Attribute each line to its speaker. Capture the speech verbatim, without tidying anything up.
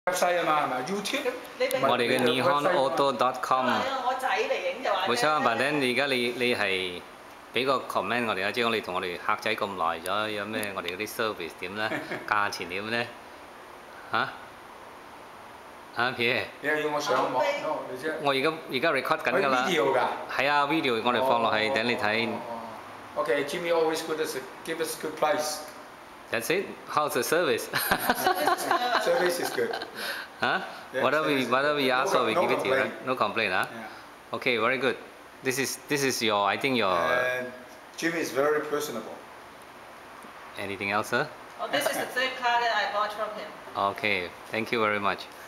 Speaker 1: website 啊嘛係咪 YouTube？
Speaker 2: 我哋嘅 Nihon Auto dot com。
Speaker 3: 我仔嚟影就話。
Speaker 2: 冇錯，但係你而家你你係俾個 comment 我哋啊，即係我哋同我哋客仔咁耐咗，有咩我哋嗰啲 service 點咧？價錢點咧？嚇？啊，Pierre？
Speaker 1: 你係要我上網？
Speaker 2: 我而家而家 record 緊㗎啦。
Speaker 1: video 㗎？
Speaker 2: 係啊 ，video 我哋放落去等你睇。
Speaker 1: Okay, Jimmy always good us give us good price.
Speaker 2: That's it. How's the service?
Speaker 1: Service is good.
Speaker 2: Huh? Whatever we whatever we ask for, we give it to you. Right? No complaint, huh? Okay, very good. This is this is your I think your.
Speaker 1: And Jimmy is very personable.
Speaker 2: Anything else, sir?
Speaker 3: Oh, this is the third car that I bought from him.
Speaker 2: Okay, thank you very much.